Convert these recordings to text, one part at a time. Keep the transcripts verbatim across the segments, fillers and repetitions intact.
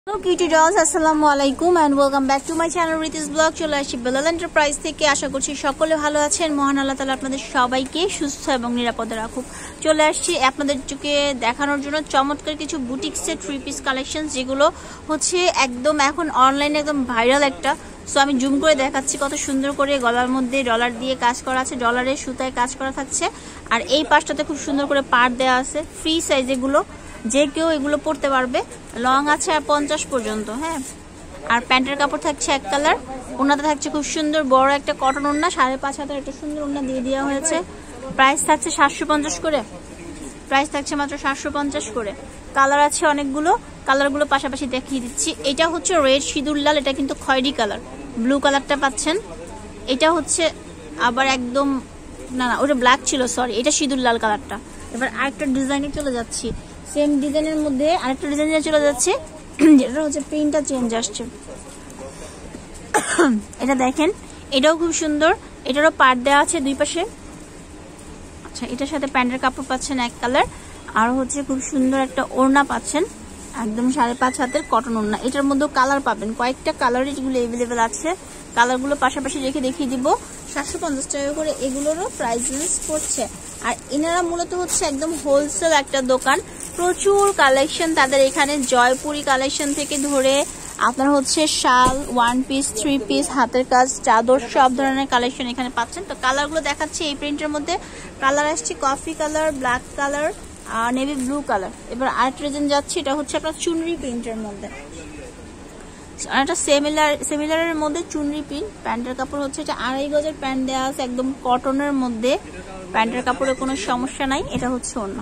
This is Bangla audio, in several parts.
Hello Cutie Dolls, আসসালামু আলাইকুম and welcome back to my channel Riti's Vlog. চলে আসি বেলাল এন্টারপ্রাইজ থেকে। আশা করছি সকলে ভালো আছেন। মহান আল্লাহ তাআলা আপনাদের সবাইকে সুস্থ এবং নিরাপদে রাখুক। চলে আসছি আপনাদেরকে দেখানোর জন্য চমৎকার কিছু বুটিক্সের থ্রি পিস কালেকশন, যেগুলো হচ্ছে একদম এখন অনলাইনে একদম ভাইরাল একটা। সো আমি জুম করে দেখাচ্ছি কত সুন্দর করে গলার মধ্যে ডলার দিয়ে কাজ করা আছে, ডলারের সুতায় কাজ করা থাকছে। আর এই পাশটাতে খুব সুন্দর করে পাড় দেওয়া আছে, ফ্রি সাইজ এগুলো, যে কেউ এগুলো পরতে পারবে। লং আছে আর পঞ্চাশ পর্যন্ত। হ্যাঁ, আর প্যান্টের কাপড় থাকছে এক কালার, ওনাতে থাকছে খুব সুন্দর বড় একটা কটন ওড়না, সাড়ে পাঁচ হাতের একটা সুন্দর ওড়না দিয়ে দেওয়া হয়েছে। প্রাইস থাকছে সাতশো পঞ্চাশ করে, প্রাইস থাকছে মাত্র সাতশো পঞ্চাশ করে। কালার আছে অনেকগুলো, কালারগুলো পাশাপাশি দেখিয়ে দিচ্ছি। এটা হচ্ছে রেড সিঁদুর লাল, এটা কিন্তু খয়েরি কালার, ব্লু কালারটা পাচ্ছেন। এটা হচ্ছে আবার একদম না না ওটা ব্ল্যাক ছিল, সরি, এটা সিঁদুর লাল কালারটা। এবার আরেকটা ডিজাইনে চলে যাচ্ছি, সেম ডিজাইনের মধ্যে আরেকটা ডিজাইনে চলে যাচ্ছে, যেটা হচ্ছে প্রিন্টটা চেঞ্জ আসছে। এটা দেখেন, এটাও খুব সুন্দর, এটারও পাড় দেওয়া আছে দুই পাশে। আচ্ছা, এটার সাথে প্যান্টের কাপড় পাচ্ছেন এক কালার, আর হচ্ছে খুব সুন্দর একটা ওড়না পাচ্ছেন, একদম সাড়ে পাঁচ হাতের কটন ওড়না। এটার মধ্যেও কালার পাবেন, কয়েকটা কালার এগুলো এভেলেবেল আছে। কালারগুলো পাশাপাশি রেখে দেখিয়ে দিব। সাতশো পঞ্চাশ টাকা করে এগুলোরও প্রাইস রেঞ্জ পড়ছে। আর এনারা মূলত হচ্ছে একদম হোলসেল একটা দোকান, প্রচুর কালেকশন তাদের এখানে। জয়পুরি কালেকশন থেকে ধরে আপনার হচ্ছে শাল, ওয়ান পিস, থ্রি পিস, হাতের কাজ, চাদর, সব ধরনের কালেকশন এখানে পাচ্ছেন। তো কালারগুলো দেখাচ্ছি। এই প্রিন্টের মধ্যে কালার আসছে কফি কালার, ব্ল্যাক কালার, আর নেভি ব্লু কালার। এবার আরেকটা ডিজাইন যাচ্ছে, এটা হচ্ছে আপনার চুনরি প্রিন্টের মধ্যে, একটা সিমিলার সিমিলারের মধ্যে চুনরি প্রিন্ট। প্যান্টের কাপড় হচ্ছে এটা আড়াই গজের প্যান্ট দেওয়া আছে, একদম কটনের মধ্যে, প্যান্টের কাপড়ে কোনো সমস্যা নাই। এটা হচ্ছে অন্য,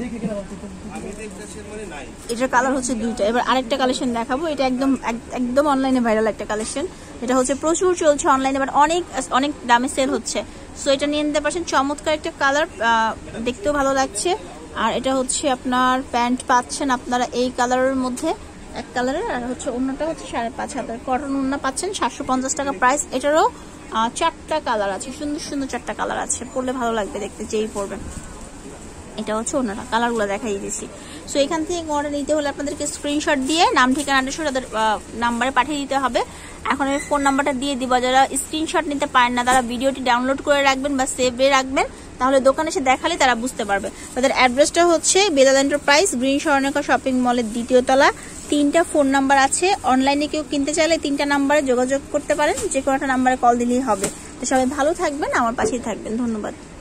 এটার কালার হচ্ছে দুইটা। এবার আরেকটা কালেকশন দেখাবো, এটা একদম একদম অনলাইনে ভাইরাল একটা কালেকশন। এটা হচ্ছে প্রচুর চলছে অনলাইনে, বাট অনেক অনেক দামে সেল হচ্ছে। সো এটা নিয়ে নিতে পারছেন, চমৎকার একটা কালার, দেখতেও ভালো লাগছে। আর এটা হচ্ছে আপনার প্যান্ট পাচ্ছেন আপনারা এই কালারের মধ্যে এক কালারের, আর হচ্ছে অন্যটা হচ্ছে সাড়ে পাঁচ হাতের কটন ওড়না পাচ্ছেন, সাতশো পঞ্চাশ টাকা প্রাইস। এটারও চারটা কালার আছে, সুন্দর সুন্দর চারটা কালার আছে, পরলে ভালো লাগবে দেখতে যেই পরবেন। এটা হচ্ছে অন্যটা, কালারগুলো দেখাই দিয়েছি। সো এখান থেকে অর্ডার নিতে হলে আপনাদেরকে স্ক্রিনশট দিয়ে নাম ঠিকানা অ্যাড্রেস তাদের নাম্বারে পাঠিয়ে দিতে হবে। এখন আমি ফোন নাম্বারটা দিয়ে দিব, যারা স্ক্রিনশট নিতে পারেন না তারা ভিডিওটি ডাউনলোড করে রাখবেন বা সেভে রাখবেন, তাহলে দোকানে এসে দেখালে তারা বুঝতে পারবে। তাদের অ্যাড্রেসটা হচ্ছে Belal enterprise, green Swarnarekha shopping মলের দ্বিতীয় তলা। তিনটা ফোন নাম্বার আছে, অনলাইনে কেউ কিনতে চাইলে তিনটা নাম্বারে যোগাযোগ করতে পারেন, যে কোনো একটা নাম্বারে কল দিলেই হবে। তো সবাই ভালো থাকবেন, আমার পাশেই থাকবেন। ধন্যবাদ।